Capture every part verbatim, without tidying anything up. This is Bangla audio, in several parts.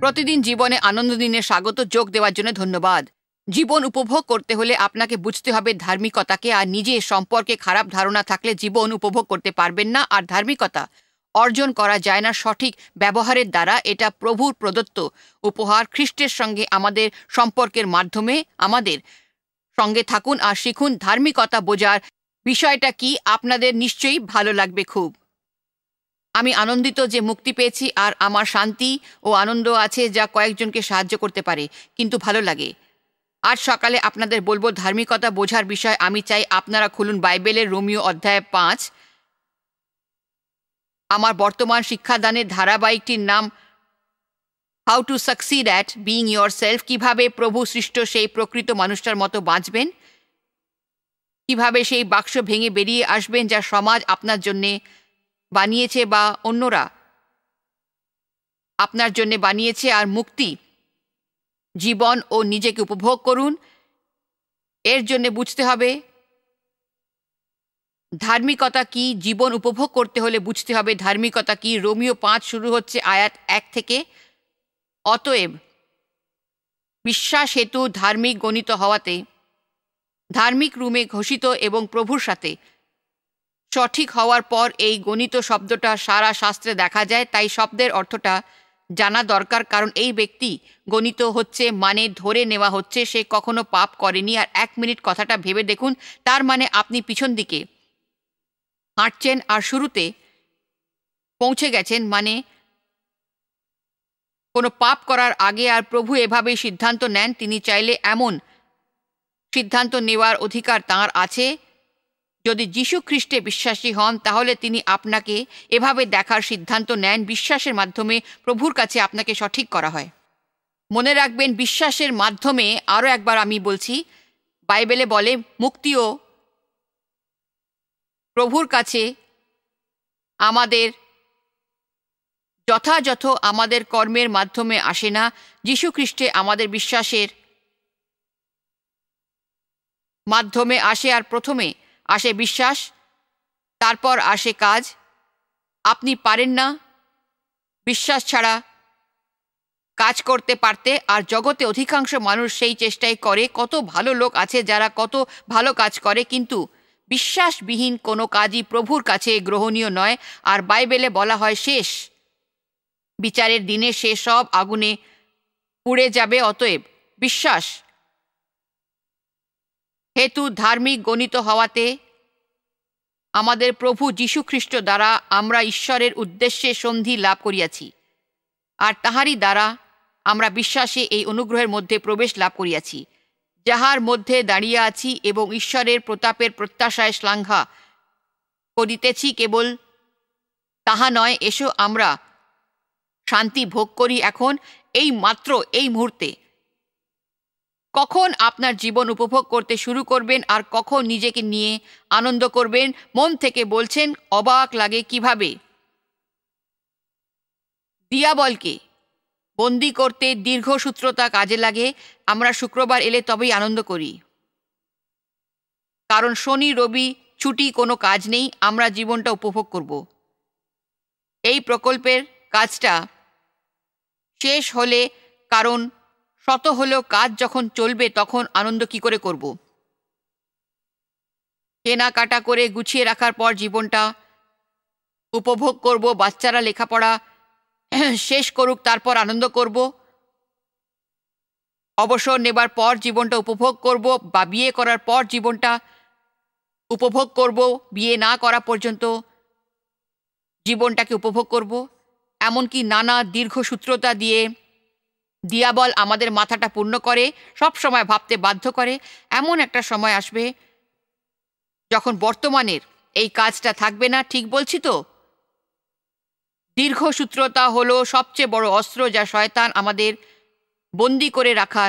প্রতিদিন জীবনে আনন্দ দিনে স্বাগত যোগ দেওয়ার জন্য ধন্যবাদ। জীবন উপভোগ করতে হলে আপনাকে বুঝতে হবে ধার্মিকতাকে, আর নিজের সম্পর্কে খারাপ ধারণা থাকলে জীবন উপভোগ করতে পারবেন না। আর ধার্মিকতা অর্জন করা যায় না সঠিক ব্যবহারের দ্বারা। এটা প্রভুর প্রদত্ত উপহার। খ্রিস্টের সঙ্গে আমাদের সম্পর্কের মাধ্যমে আমাদের সঙ্গে থাকুন আর শিখুন ধার্মিকতা বোঝার বিষয়টা কি। আপনাদের নিশ্চয়ই ভালো লাগবে খুব। আমি আনন্দিত যে মুক্তি পেয়েছি, আর আমার শান্তি ও আনন্দ আছে যা কয়েকজনকে সাহায্য করতে পারে। কিন্তু ভালো লাগে। আজ সকালে আপনাদের বলবো ধার্মিকতা বোঝার বিষয়। আমি চাই আপনারা খুলুন বাইবেলের রোমীয় অধ্যায় পাঁচ। আমার বর্তমান শিক্ষাদানের ধারাবাহিকটির নাম how to succeed at being yourself. কীভাবে প্রভু সৃষ্ট সেই প্রকৃত মানুষটার মতো বাঁচবেন, কিভাবে সেই বাক্স ভেঙে বেরিয়ে আসবেন যা সমাজ আপনার জন্যে বানিয়েছে বা অন্যরা আপনার জন্য বানিয়েছে। আর মুক্তি জীবন ও নিজেকে উপভোগ করুন। এর জন্য বুঝতে হবে ধার্মিকতা কি। জীবন উপভোগ করতে হলে বুঝতে হবে ধার্মিকতা কি। রোমীয় পাঁচ শুরু হচ্ছে আয়াত এক থেকে। অতএব বিশ্বাস হেতু ধার্মিক গণিত হওয়াতে ধার্মিক রূপে ঘোষিত এবং প্রভুর সাথে সঠিক হওয়ার পর এই গণিত শব্দটা সারা শাস্ত্রে দেখা যায়। তাই শব্দের অর্থটা জানা দরকার, কারণ এই ব্যক্তি গণিত হচ্ছে মানে ধরে নেওয়া হচ্ছে সে কখনো পাপ করেনি। আর এক মিনিট কথাটা ভেবে দেখুন, তার মানে আপনি পিছন দিকে হাঁটছেন আর শুরুতে পৌঁছে গেছেন, মানে কোনো পাপ করার আগে। আর প্রভু এভাবেই সিদ্ধান্ত নেন। তিনি চাইলে এমন সিদ্ধান্ত নেওয়ার অধিকার তাঁর আছে। যদি যীশু খ্রিস্টে বিশ্বাসী হন তাহলে তিনি আপনাকে এভাবে দেখার সিদ্ধান্ত নেন। বিশ্বাসের মাধ্যমে প্রভুর কাছে আপনাকে সঠিক করা হয়। মনে রাখবেন বিশ্বাসের মাধ্যমে। আরও একবার আমি বলছি, বাইবেলে বলে মুক্তিও প্রভুর কাছে আমাদের যথাযথ আমাদের কর্মের মাধ্যমে আসে না। যীশু খ্রিস্টে আমাদের বিশ্বাসের মাধ্যমে আসে। আর প্রথমে আসে বিশ্বাস, তারপর আসে কাজ। আপনি পারেন না বিশ্বাস ছাড়া কাজ করতে পারতে। আর জগতে অধিকাংশ মানুষ সেই চেষ্টাই করে। কত ভালো লোক আছে যারা কত ভালো কাজ করে, কিন্তু বিশ্বাসবিহীন কোনো কাজই প্রভুর কাছে গ্রহণীয় নয়। আর বাইবেলে বলা হয় শেষ বিচারের দিনে সে সব আগুনে পুড়ে যাবে। অতএব বিশ্বাস হেতু ধার্মিক গণিত হওয়াতে আমাদের প্রভু যীশু খ্রিস্ট দ্বারা আমরা ঈশ্বরের উদ্দেশ্যে সন্ধি লাভ করিয়াছি, আর তাহারই দ্বারা আমরা বিশ্বাসে এই অনুগ্রহের মধ্যে প্রবেশ লাভ করিয়াছি, যাহার মধ্যে দাঁড়িয়ে আছি এবং ঈশ্বরের প্রতাপের প্রত্যাশায় শ্লাঘা করিতেছি। কেবল তাহা নয়, এসো আমরা শান্তি ভোগ করি এখন, এই মাত্র এই মুহূর্তে। কখন আপনার জীবন উপভোগ করতে শুরু করবেন আর কখন নিজেকে নিয়ে আনন্দ করবেন। মন থেকে বলছেন, অবাক লাগে কিভাবে দিয়াবলকে বন্দি করতে দীর্ঘসূত্রতা কাজে লাগে। আমরা শুক্রবার এলে তবেই আনন্দ করি, কারণ শনি রবি ছুটি, কোনো কাজ নেই। আমরা জীবনটা উপভোগ করব। এই প্রকল্পের কাজটা শেষ হলে, কারণ শত হলেও কাজ যখন চলবে তখন আনন্দ কি করে করব। কেনাকাটা করে গুছিয়ে রাখার পর জীবনটা উপভোগ করব। বাচ্চারা লেখাপড়া শেষ করুক, তারপর আনন্দ করব। অবসর নেবার পর জীবনটা উপভোগ করব, বা বিয়ে করার পর জীবনটা উপভোগ করব। বিয়ে না করা পর্যন্ত জীবনটাকে উপভোগ করব। এমনকি নানা দীর্ঘসূত্রতা দিয়ে দিয়াবল আমাদের মাথাটা পূর্ণ করে, সব সময় ভাবতে বাধ্য করে। এমন একটা সময় আসবে যখন বর্তমানের এই কাজটা থাকবে না। ঠিক বলছি তো? দীর্ঘসূত্রতা হলো সবচেয়ে বড় অস্ত্র যা শয়তান আমাদের বন্দি করে রাখার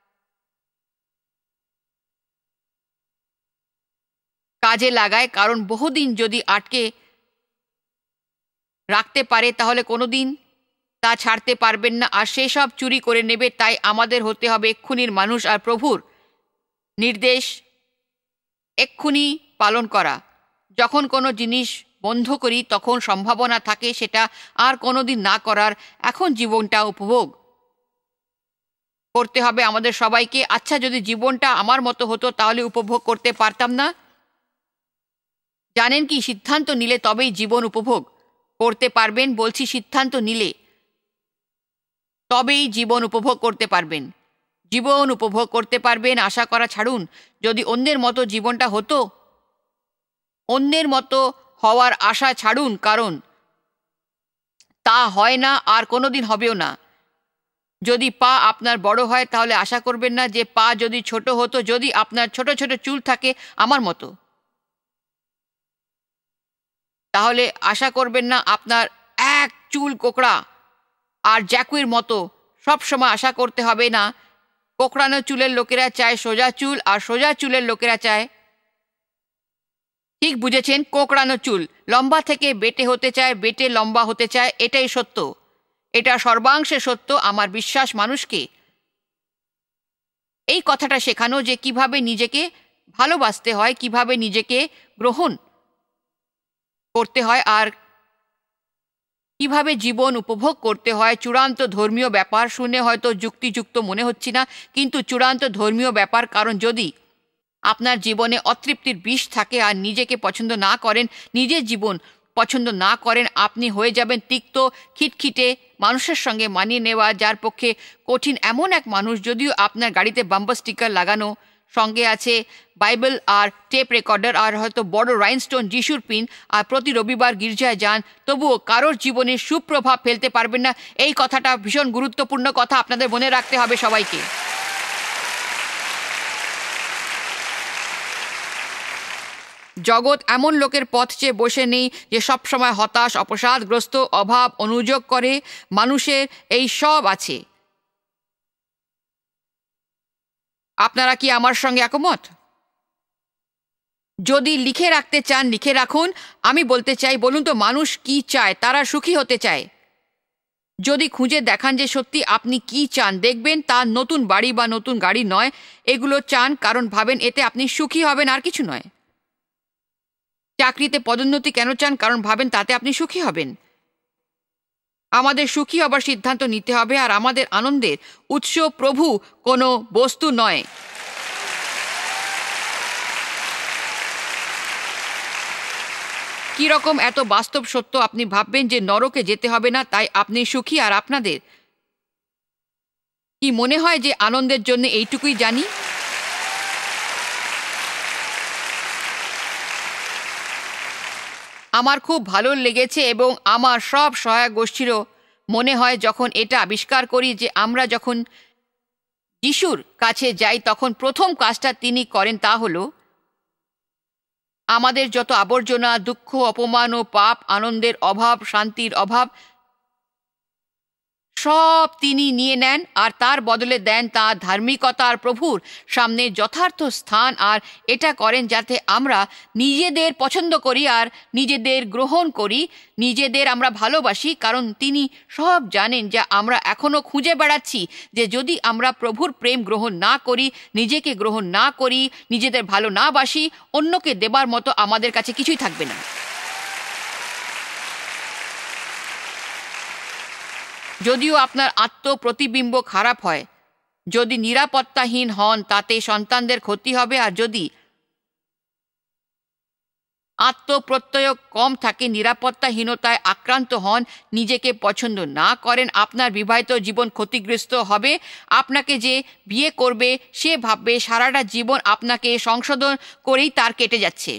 কাজে লাগায়। কারণ বহুদিন যদি আটকে রাখতে পারে তাহলে কোনোদিন তা ছাড়তে পারবেন না, আর সেসব চুরি করে নেবে। তাই আমাদের হতে হবে এক্ষুনির মানুষ আর প্রভুর নির্দেশ এক্ষুনি পালন করা। যখন কোনো জিনিস বন্ধ করি তখন সম্ভাবনা থাকে সেটা আর কোনোদিন না করার। এখন জীবনটা উপভোগ করতে হবে আমাদের সবাইকে। আচ্ছা, যদি জীবনটা আমার মতো হতো তাহলে উপভোগ করতে পারতাম না? জানেন কি, সিদ্ধান্ত নিলে তবেই জীবন উপভোগ করতে পারবেন। বলছি, সিদ্ধান্ত নিলে তবেই জীবন উপভোগ করতে পারবেন। জীবন উপভোগ করতে পারবেন আশা করা ছাড়ুন। যদি অন্যের মতো জীবনটা হতো, অন্যের মতো হওয়ার আশা ছাড়ুন, কারণ তা হয় না আর কোনোদিন হবেও না। যদি পা আপনার বড় হয় তাহলে আশা করবেন না যে পা যদি ছোট হতো। যদি আপনার ছোট ছোট চুল থাকে আমার মতো, তাহলে আশা করবেন না আপনার এক চুল কোকড়া। আর জ্যাকুইর মতো সব সময় আশা করতে হবে না। কোকড়ানো চুলের লোকেরা চায় সোজা চুল, আর সোজা চুলের লোকেরা চায়, ঠিক বুঝেছেন, কোকড়ানো চুল। লম্বা থেকে বেটে হতে চায়, বেটে লম্বা হতে চায়। এটাই সত্য, এটা সর্বাংশে সত্য। আমার বিশ্বাস মানুষকে এই কথাটা শেখানো যে কিভাবে নিজেকে ভালোবাসতে হয়, কিভাবে নিজেকে গ্রহণ করতে হয়, আর কিভাবে জীবন উপভোগ করতে হয়। চূড়ান্ত ধর্মীয় ব্যাপার। শুনে হয়তো যুক্তিযুক্ত মনে হচ্ছে না, কিন্তু চূড়ান্ত ধর্মীয় ব্যাপার। কারণ যদি আপনার জীবনে অতৃপ্তির বিষ থাকে আর নিজেকে পছন্দ না করেন, নিজের জীবন পছন্দ না করেন, আপনি হয়ে যাবেন তিক্ত, খিটখিটে, মানুষের সঙ্গে মানিয়ে নেওয়া যার পক্ষে কঠিন এমন এক মানুষ। যদিও আপনার গাড়িতে বাম্পার স্টিকার লাগানো, সঙ্গে আছে বাইবেল আর টেপ রেকর্ডার, আর হয়তো বড় রাইনস্টোন যিশুর পিন, আর প্রতি রবিবার গির্জায় যান, তবুও কারোর জীবনে সুপ্রভাব ফেলতে পারবেন না। এই কথাটা ভীষণ গুরুত্বপূর্ণ কথা, আপনাদের মনে রাখতে হবে সবাইকে। জগৎ এমন লোকের পথ চেয়ে বসে নেই যে সবসময় হতাশ, অবসাদগ্রস্ত, অভাব অনুযোগ করে। মানুষের এই সব আছে। আপনারা কি আমার সঙ্গে একমত? যদি লিখে রাখতে চান লিখে রাখুন। আমি বলতে চাই, বলুন তো মানুষ কি চায়? তারা সুখী হতে চায়। যদি খুঁজে দেখান যে সত্যি আপনি কি চান, দেখবেন তার নতুন বাড়ি বা নতুন গাড়ি নয়, এগুলো চান কারণ ভাবেন এতে আপনি সুখী হবেন, আর কিছু নয়। চাকরিতে পদোন্নতি কেন চান? কারণ ভাবেন তাতে আপনি সুখী হবেন। আমাদের সুখী হবার সিদ্ধান্ত নিতে হবে, আর আমাদের আনন্দের উৎস প্রভু, কোনো বস্তু নয়। কিরকম এত বাস্তব সত্য আপনি ভাববেন যে নরকে যেতে হবে না, তাই আপনি সুখী। আর আপনাদের কি মনে হয় যে আনন্দের জন্য এইটুকুই জানি? আমার খুব ভালো লেগেছে এবং আমার সব সহায়ক গোষ্ঠীরও মনে হয় যখন এটা আবিষ্কার করি যে আমরা যখন যিশুর কাছে যাই তখন প্রথম কাজটা তিনি করেন তা হলো আমাদের যত আবর্জনা, দুঃখ, অপমান ও পাপ, আনন্দের অভাব, শান্তির অভাব সব তিনি নিয়ে নেন, আর তার বদলে দেন তাঁর ধার্মিকতার প্রভুর সামনে যথার্থ স্থান। আর এটা করেন যাতে আমরা নিজেদের পছন্দ করি আর নিজেদের গ্রহণ করি, নিজেদের আমরা ভালোবাসি। কারণ তিনি সব জানেন যা আমরা এখনো খুঁজে বেড়াচ্ছি, যে যদি আমরা প্রভুর প্রেম গ্রহণ না করি, নিজেকে গ্রহণ না করি, নিজেদের ভালো না বাসি, অন্যকে দেবার মতো আমাদের কাছে কিছুই থাকবে না। যদিও আপনার আত্মপ্রতিবিম্ব খারাপ হয়, যদি নিরাপত্তাহীন হন তাতে সন্তানদের ক্ষতি হবে। আর যদি আত্মপ্রত্যয় কম থাকে, নিরাপত্তাহীনতায় আক্রান্ত হন, নিজেকে পছন্দ না করেন, আপনার বিবাহিত জীবন ক্ষতিগ্রস্ত হবে। আপনাকে যে বিয়ে করবে সে ভাববে সারাটা জীবন আপনাকে সংশোধন করেই তার কেটে যাচ্ছে।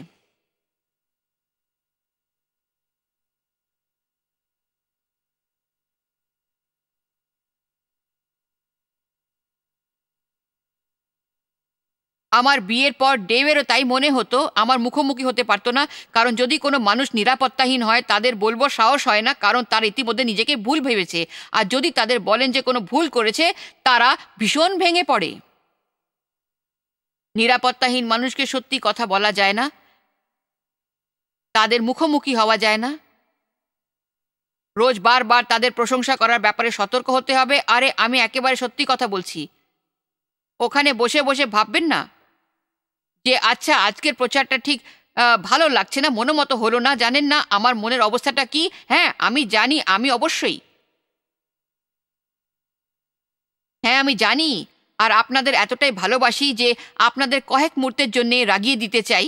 আমার বিয়ের পর ডেভেরও তাই মনে হতো, আমার মুখোমুখি হতে পারতো না। কারণ যদি কোনো মানুষ নিরাপত্তাহীন হয় তাদের বলবো সাহস হয় না, কারণ তারা ইতিমধ্যে নিজেকে ভুল ভেবেছে। আর যদি তাদের বলেন যে কোনো ভুল করেছে, তারা ভীষণ ভেঙে পড়ে। নিরাপত্তাহীন মানুষকে সত্যি কথা বলা যায় না, তাদের মুখোমুখি হওয়া যায় না। রোজ বারবার তাদের প্রশংসা করার ব্যাপারে সতর্ক হতে হবে। আরে আমি একেবারে সত্যি কথা বলছি। ওখানে বসে বসে ভাববেন না যে আচ্ছা আজকের প্রচারটা ঠিক ভালো লাগছে না, মনোমতো হলো না। জানেন না আমার মনের অবস্থাটা কি? হ্যাঁ আমি জানি, আমি অবশ্যই হ্যাঁ আমি জানি আর আপনাদের এতটাই ভালোবাসি যে আপনাদের কয়েক মুহূর্তের জন্য রাগিয়ে দিতে চাই,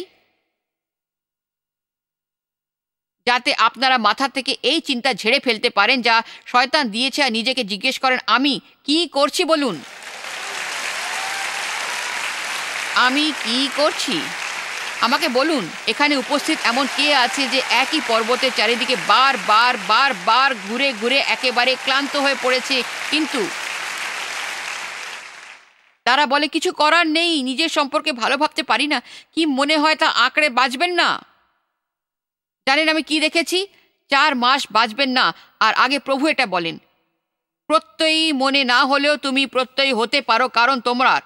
যাতে আপনারা মাথা থেকে এই চিন্তা ঝেড়ে ফেলতে পারেন যা শয়তান দিয়েছে, আর নিজেকে জিজ্ঞেস করেন, আমি কি করছি বলুন, আমি কি করছি? আমাকে বলুন, এখানে উপস্থিত এমন কে আছে যে একই পর্বতের চারিদিকে বার বার বার বার ঘুরে ঘুরে একেবারে ক্লান্ত হয়ে পড়েছে, কিন্তু তারা বলে কিছু করার নেই, নিজের সম্পর্কে ভালো ভাবতে পারি না, কি মনে হয় তা আঁকড়ে বাঁচবেন না? জানেন আমি কি দেখেছি? চার মাস বাঁচবেন না। আর আগে প্রভু এটা বলেন, প্রত্যয়ী মনে না হলেও তুমি প্রত্যয়ী হতে পারো, কারণ তোমার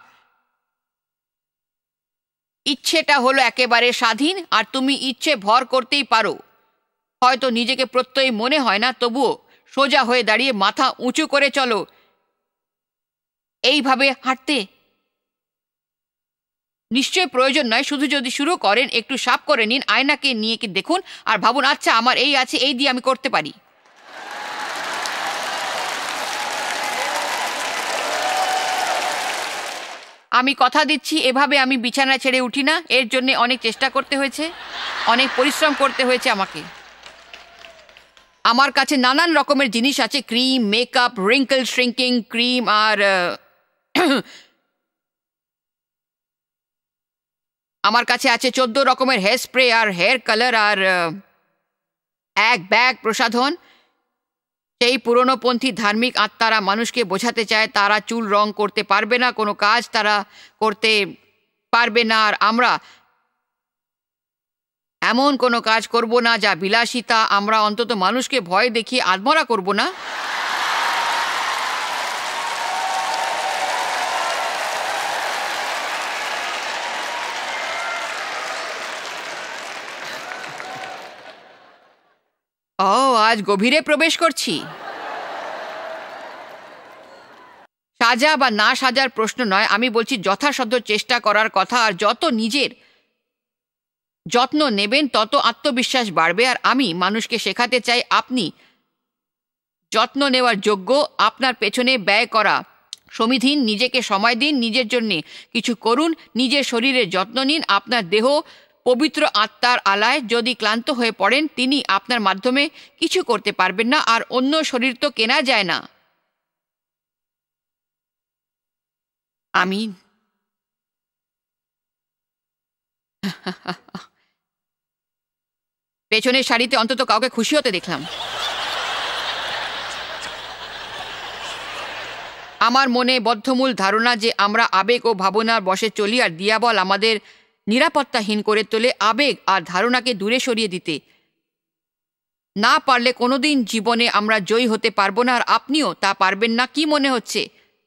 ইচ্ছেটা হলো একেবারে স্বাধীন, আর তুমি ইচ্ছে ভর করতেই পারো। হয়তো নিজেকে প্রত্যয়ী মনে হয় না, তবুও সোজা হয়ে দাঁড়িয়ে মাথা উঁচু করে চলো, এইভাবে হাঁটতে নিশ্চয়ই প্রয়োজন নয়। শুধু যদি শুরু করেন, একটু সাফ করে নিন, আয়নাকে নিয়ে কি দেখুন আর ভাবুন, আচ্ছা আমার এই আছে, এই দিয়ে আমি করতে পারি। আমি কথা দিচ্ছি, এভাবে আমি বিছানা ছেড়ে উঠি না। এর জন্য অনেক চেষ্টা করতে হয়েছে, অনেক পরিশ্রম করতে হয়েছে আমাকে। আমার কাছে নানান রকমের জিনিস আছে, cream, makeup, wrinkle shrinking cream, আর আমার কাছে আছে চোদ্দ রকমের হেয়ার স্প্রে আর হেয়ার কালার, আর এক ব্যাগ প্রসাধন। সেই পুরনোপন্থী ধার্মিক আত্মারা মানুষকে বোঝাতে চায় তারা চুল রং করতে পারবে না, কোনো কাজ তারা করতে পারবে না, আর আমরা এমন কোনো কাজ করব না যা বিলাসিতা। আমরা অন্তত মানুষকে ভয় দেখিয়ে আত্মরা করব না। ও, আজ গভীরে প্রবেশ করছি। সাজা বা না সাজার প্রশ্ন নয়, আমি বলছি যথাসাধ্য চেষ্টা করার কথা। আর যত নিজের যত্ন নেবেন তত আত্মবিশ্বাস বাড়বে। আর আমি মানুষকে শেখাতে চাই আপনি যত্ন নেওয়ার যোগ্য। আপনার পেছনে ব্যয় করা সময় দিন, নিজেকে সময় দিন, নিজের জন্য কিছু করুন, নিজের শরীরের যত্ন নিন। আপনার দেহ পবিত্র আত্মার আলায়। যদি ক্লান্ত হয়ে পড়েন, তিনি আপনার মাধ্যমে কিছু করতে পারবেন না, আর অন্য শরীর তো কেনা যায় না। আমি পেছনের সারিতে অন্তত কাউকে খুশি হতে দেখলাম। আমার মনে বদ্ধমূল ধারণা যে আমরা আবেগ ও ভাবনার বশে চলি, আর দিয়াবল আমাদের নিরাপত্তাহীন করে তোলে আবেগ আর ধারণাকে দূরে সরিয়ে দিতে। না পারলে কোনোদিন জীবনে আমরা জয়ী হতে পারবো না, আর আপনিও তা পারবেন না। কি মনে হচ্ছে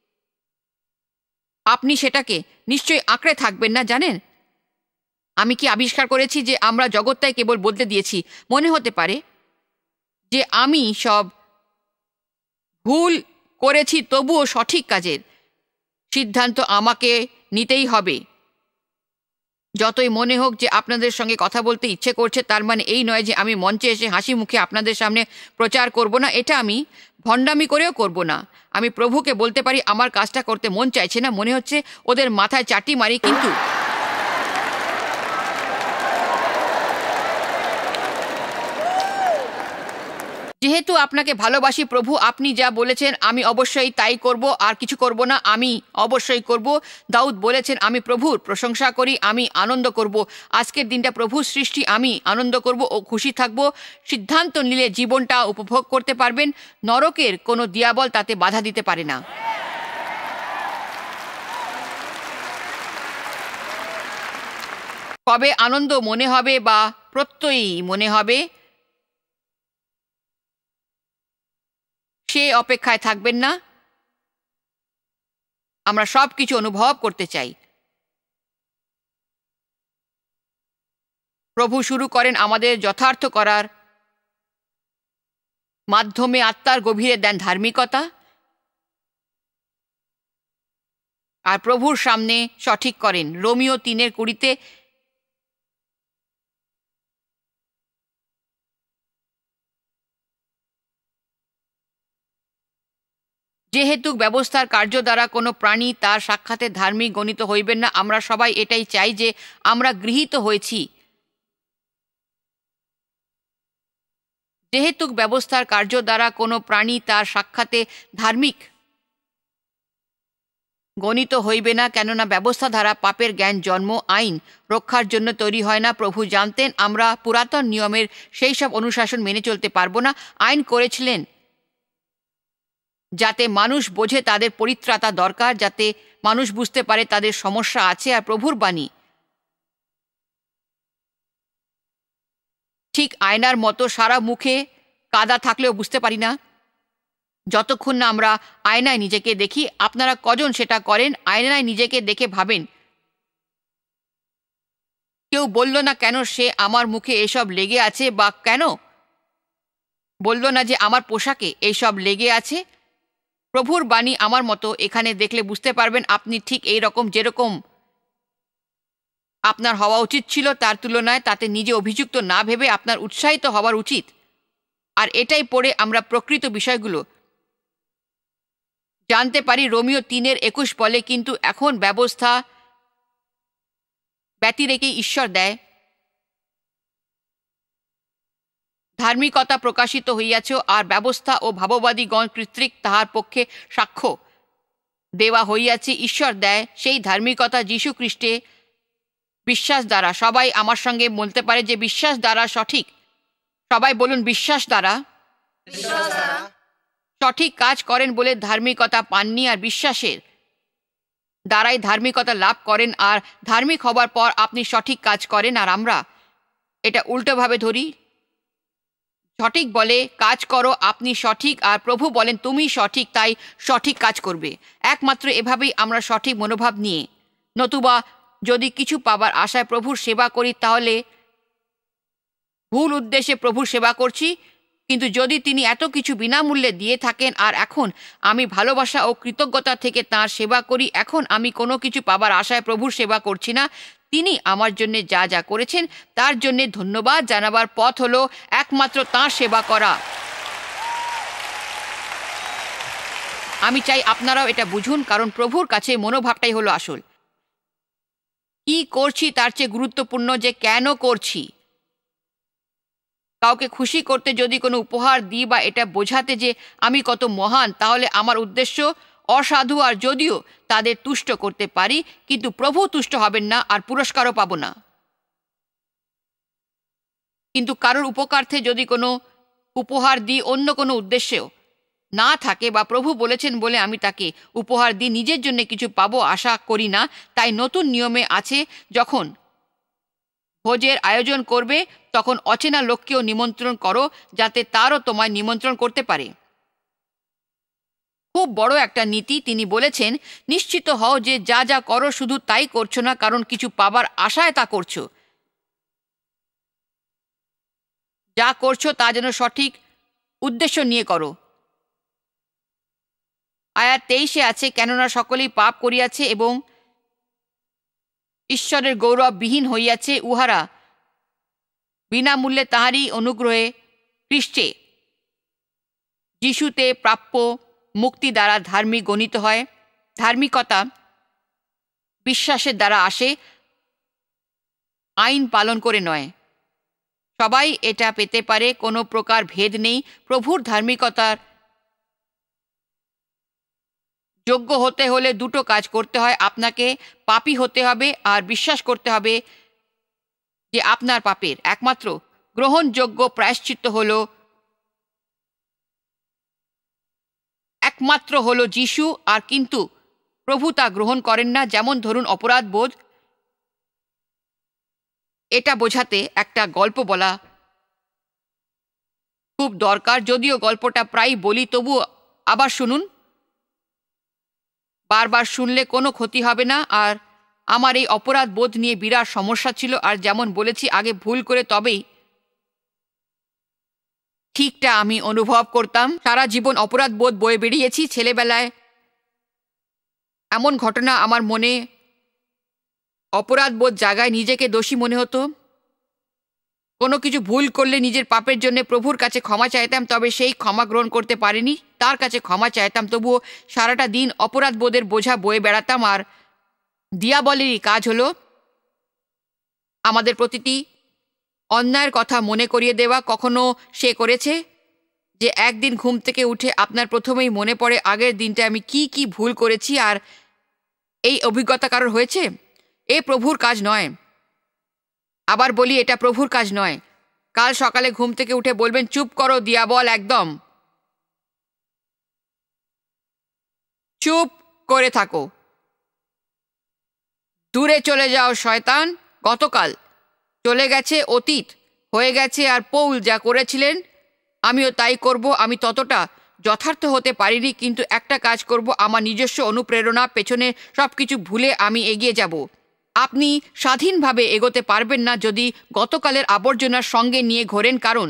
আপনি সেটাকে নিশ্চয়ই আঁকড়ে থাকবেন না? জানেন আমি কি আবিষ্কার করেছি? যে আমরা জগৎটাই কেবল বদলে দিয়েছি। মনে হতে পারে যে আমি সব ভুল করেছি, তবুও সঠিক কাজের সিদ্ধান্ত আমাকে নিতেই হবে। যতই মনে হোক যে আপনাদের সঙ্গে কথা বলতে ইচ্ছে করছে, তার মানে এই নয় যে আমি মঞ্চে এসে হাসি মুখে আপনাদের সামনে প্রচার করব না। এটা আমি ভণ্ডামি করেও করব না। আমি প্রভুকে বলতে পারি আমার কাজটা করতে মন চাইছে না, মনে হচ্ছে ওদের মাথায় চাটি মারি, কিন্তু যেহেতু আপনাকে ভালোবাসি প্রভু, আপনি যা বলেছেন আমি অবশ্যই তাই করব, আর কিছু করব না। আমি অবশ্যই করব। দাউদ বলেছেন, আমি প্রভুর প্রশংসা করি, আমি আনন্দ করব। আজকের দিনটা প্রভুর সৃষ্টি, আমি আনন্দ করব ও খুশি থাকব। সিদ্ধান্ত নিলে জীবনটা উপভোগ করতে পারবেন। নরকের কোনো দিয়াবল তাতে বাধা দিতে পারে না। কবে আনন্দ মনে হবে বা প্রত্যয়ী মনে হবে সে অপেক্ষায় থাকবেন না। আমরা সব কিছু অনুভব করতে চাই। প্রভু শুরু করেন আমাদের যথার্থ করার মাধ্যমে, আত্মার গভীরে দেন ধার্মিকতা, আর প্রভুর সামনে সঠিক করেন। রোমিও তিনের কুড়িতে যেহেতু ব্যবস্থার কার্য দ্বারা কোনো প্রাণী তার সাক্ষাতে ধার্মিক গণিত হইবেন না, আমরা সবাই এটাই চাই যে আমরা গৃহীত হয়েছি। যেহেতু ব্যবস্থার কার্য দ্বারা কোনো প্রাণী তার সাক্ষাতে ধার্মিক গণিত হইবে না, কেননা ব্যবস্থা দ্বারা পাপের জ্ঞান জন্ম আইন রক্ষার জন্য তৈরি হয় না। প্রভু জানতেন আমরা পুরাতন নিয়মের সেই সব অনুশাসন মেনে চলতে পারবো না। আইন করেছিলেন যাতে মানুষ বোঝে তাদের পরিত্রাতা দরকার, যাতে মানুষ বুঝতে পারে তাদের সমস্যা আছে। আর প্রভুর বাণী ঠিক আয়নার মতো, সারা মুখে কাদা থাকলেও বুঝতে পারি না যতক্ষণ না আমরা আয়নায় নিজেকে দেখি। আপনারা কজন সেটা করেন? আয়নায় নিজেকে দেখে ভাবেন, কেউ বলল না কেন সে আমার মুখে এসব লেগে আছে, বা কেন বলল না যে আমার পোশাকে এইসব লেগে আছে। প্রভুর বাণী আমার মতো এখানে দেখলে বুঝতে পারবেন আপনি ঠিক এই রকম যেরকম আপনার হওয়া উচিত ছিল, তার তুলনায় তাতে নিজে অভিযুক্ত না ভেবে আপনার উৎসাহিত হওয়ার উচিত। আর এটাই পড়ে আমরা প্রকৃত বিষয়গুলো জানতে পারি। রোমিও তিনের একুশ বলে, কিন্তু এখন ব্যবস্থা ব্যতি রেখে ঈশ্বর দেয় ধার্মিকতা প্রকাশিত হইয়াছে, আর ব্যবস্থা ও ভাববাদীগণ কর্তৃক তাহার পক্ষে সাক্ষ্য দেওয়া হইয়াছে। ঈশ্বর দেয় সেই ধার্মিকতা যীশু খ্রিস্টে বিশ্বাস দ্বারা। সবাই আমার সঙ্গে বলতে পারে যে বিশ্বাস দ্বারা সঠিক। সবাই বলুন বিশ্বাস দ্বারা সঠিক কাজ করেন বলে ধার্মিকতা পাননি, আর বিশ্বাসের দ্বারাই ধার্মিকতা লাভ করেন। আর ধার্মিক হবার পর আপনি সঠিক কাজ করেন। আর আমরা এটা উল্টোভাবে ধরি। সঠিক বলে কাজ করো, আপনি সঠিক, আর প্রভু বলেন তুমি সঠিক, তাই সঠিক কাজ করবে। একমাত্র এভাবেই আমরা সঠিক মনোভাব নিয়ে, নতুবা যদি কিছু পাবার আশায় প্রভুর সেবা করি তাহলে ভুল উদ্দেশ্যে প্রভুর সেবা করছি। কিন্তু যদি তিনি এত কিছু বিনামূল্যে দিয়ে থাকেন, আর এখন আমি ভালোবাসা ও কৃতজ্ঞতা থেকে তাঁর সেবা করি, এখন আমি কোনো কিছু পাবার আশায় প্রভুর সেবা করছি না। তিনি আমার জন্য যা যা করেছেন তার জন্য ধন্যবাদ জানাবার পথ হলো একমাত্র তাঁর সেবা করা। আমি চাই আপনারাও এটা বুঝুন, কারণ প্রভুর কাছে মনোভাবটাই হলো আসল। কি করছি তার চেয়ে গুরুত্বপূর্ণ যে কেন করছি। কাউকে খুশি করতে যদি কোনো উপহার দিই বা এটা বোঝাতে যে আমি কত মহান, তাহলে আমার উদ্দেশ্য অসাধু। আর যদিও তাদের তুষ্ট করতে পারি, কিন্তু প্রভু তুষ্ট হবেন না, আর পুরস্কারও পাবো না। কিন্তু কারোর উপকারার্থে যদি কোনো উপহার দিই অন্য কোনো উদ্দেশ্যেও না থাকে, বা প্রভু বলেছেন বলে আমি তাকে উপহার দিই, নিজের জন্য কিছু পাবো আশা করি না। তাই নতুন নিয়মে আছে, যখন ভোজের আয়োজন করবে তখন অচেনা লোককেও নিমন্ত্রণ করো, যাতে তারও তোমায় নিমন্ত্রণ করতে পারে। খুব বড় একটা নীতি। তিনি বলেছেন নিশ্চিত হও যে যা যা করো শুধু তাই করছো না কারণ কিছু পাবার আশায় তা করছো। যা করছো তা যেন সঠিক উদ্দেশ্য নিয়ে করো। আয়াত তেইশে আছে, কেননা সকলেই পাপ করিয়াছে এবং ঈশ্বরের গৌরব বিহীন হইয়াছে, উহারা বিনামূল্যে তাহারই অনুগ্রহে খ্রিস্টে যিশুতে প্রাপ্য মুক্তি দ্বারা ধার্মিক গণিত হয়। ধার্মিকতা বিশ্বাসের দ্বারা আসে, আইন পালন করে নয়। সবাই এটা পেতে পারে, কোনো প্রকার ভেদ নেই। প্রভুর ধার্মিকতার যোগ্য হতে হলে দুটো কাজ করতে হয়। আপনাকে পাপী হতে হবে, আর বিশ্বাস করতে হবে যে আপনার পাপের একমাত্র গ্রহণযোগ্য প্রায়শ্চিত্ত হলো একমাত্র হলো যিশু। আর কিন্তু প্রভু তা গ্রহণ করেন না। যেমন ধরুন অপরাধ বোধ। এটা বোঝাতে একটা গল্প বলা খুব দরকার, যদিও গল্পটা প্রায় বলি, তবু আবার শুনুন। বারবার শুনলে কোনো ক্ষতি হবে না। আর আমার এই অপরাধ বোধ নিয়ে বিরাট সমস্যা ছিল, আর যেমন বলেছি আগে ভুল করে তবেই ঠিকটা আমি অনুভব করতাম। সারা জীবন অপরাধ বোধ বয়ে বেরিয়েছি। ছেলেবেলায় এমন ঘটনা আমার মনে অপরাধ বোধ জায়গায় নিজেকে দোষী মনে হতো। কোনো কিছু ভুল করলে নিজের পাপের জন্য প্রভুর কাছে ক্ষমা চাইতাম, তবে সেই ক্ষমা গ্রহণ করতে পারিনি। তার কাছে ক্ষমা চাইতাম, তবুও সারাটা দিন অপরাধ বোধের বোঝা বয়ে বেড়াতাম। আর দিয়াবলেরই কাজ হলো আমাদের প্রতিটি অন্যায়ের কথা মনে করিয়ে দেওয়া। কখনো সে করেছে যে একদিন ঘুম থেকে উঠে আপনার প্রথমেই মনে পড়ে আগের দিনটা আমি কি কি ভুল করেছি? আর এই অভিজ্ঞতা কারোর হয়েছে? এ প্রভুর কাজ নয়। আবার বলি, এটা প্রভুর কাজ নয়। কাল সকালে ঘুম থেকে উঠে বলবেন, চুপ করো দিয়াবল, একদম চুপ করে থাকো, দূরে চলে যাও শয়তান। গতকাল চলে গেছে, অতীত হয়ে গেছে। আর পৌল যা করেছিলেন আমিও তাই করব। আমি ততটা যথার্থ হতে পারিনি, কিন্তু একটা কাজ করব, আমার নিজস্ব অনুপ্রেরণা পেছনে সব কিছু ভুলে আমি এগিয়ে যাব। আপনি স্বাধীনভাবে এগোতে পারবেন না যদি গতকালের আবর্জনার সঙ্গে নিয়ে ঘোরেন, কারণ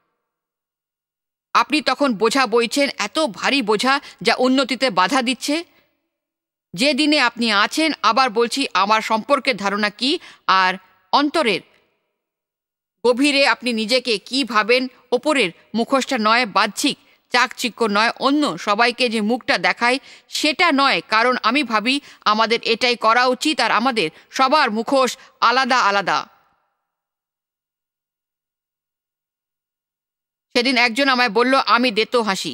আপনি তখন বোঝা বইছেন, এত ভারী বোঝা যা উন্নতিতে বাধা দিচ্ছে। যে দিনে আপনি আছেন, আবার বলছি, আমার সম্পর্কের ধারণা কি আর অন্তরের গভীরে আপনি নিজেকে কি ভাবেন, ওপরের মুখোশটা নয়, বাহ্যিক চাকচিক্য নয়, অন্য সবাইকে যে মুখটা দেখায় সেটা নয়। কারণ আমি ভাবি আমাদের এটাই করা উচিত, আর আমাদের সবার মুখোশ আলাদা আলাদা। সেদিন একজন আমায় বলল, আমি দেতো হাসি,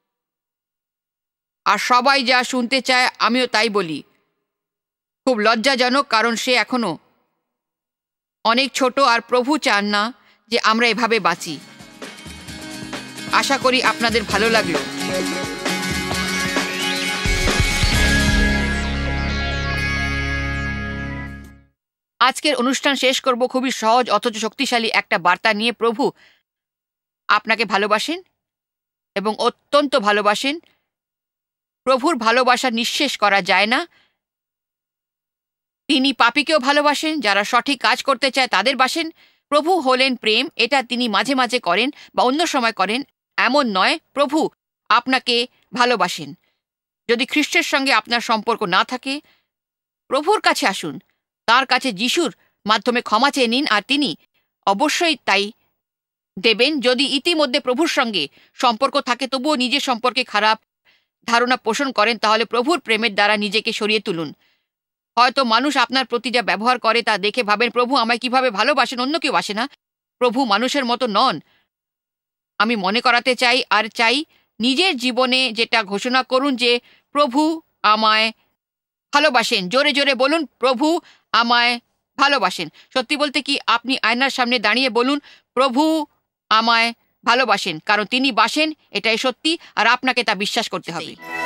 আর সবাই যা শুনতে চায় আমিও তাই বলি। খুব লজ্জাজনক, কারণ সে এখনো অনেক ছোট, আর প্রভু চান না যে আমরা এভাবে বাঁচি। আশা করি আপনাদের ভালো লাগলো। আজকের অনুষ্ঠান শেষ করব খুবই সহজ অথচ শক্তিশালী একটা বার্তা নিয়ে। প্রভু আপনাকে ভালোবাসেন এবং অত্যন্ত ভালোবাসেন। প্রভুর ভালোবাসা নিঃশেষ করা যায় না। তিনি পাপীকেও ভালোবাসেন, যারা সঠিক কাজ করতে চায় তাদের বাসেন। প্রভু হলেন প্রেম, এটা তিনি মাঝে মাঝে করেন বা অন্য সময় করেন এমন নয়। প্রভু আপনাকে ভালোবাসেন। যদি খ্রিস্টের সঙ্গে আপনার সম্পর্ক না থাকে, প্রভুর কাছে আসুন, তার কাছে যিশুর মাধ্যমে ক্ষমা চেয়ে নিন, আর তিনি অবশ্যই তাই দেবেন। যদি ইতিমধ্যে প্রভুর সঙ্গে সম্পর্ক থাকে তবুও নিজের সম্পর্কে খারাপ ধারণা পোষণ করেন, তাহলে প্রভুর প্রেমের দ্বারা নিজেকে সরিয়ে তুলুন। হয়তো মানুষ আপনার প্রতি যা ব্যবহার করে তা দেখে ভাবেন, প্রভু আমায় কিভাবে ভালোবাসেন, অন্য কেউ আসে না। প্রভু মানুষের মতো নন। আমি মনে করাতে চাই আর চাই, নিজের জীবনে যেটা ঘোষণা করুন যে প্রভু আমায় ভালোবাসেন। জোরে জোরে বলুন, প্রভু আমায় ভালোবাসেন। সত্যি বলতে কি, আপনি আয়নার সামনে দাঁড়িয়ে বলুন, প্রভু আমায় ভালোবাসেন, কারণ তিনি বাসেন, এটাই সত্যি, আর আপনাকে তা বিশ্বাস করতে হবে।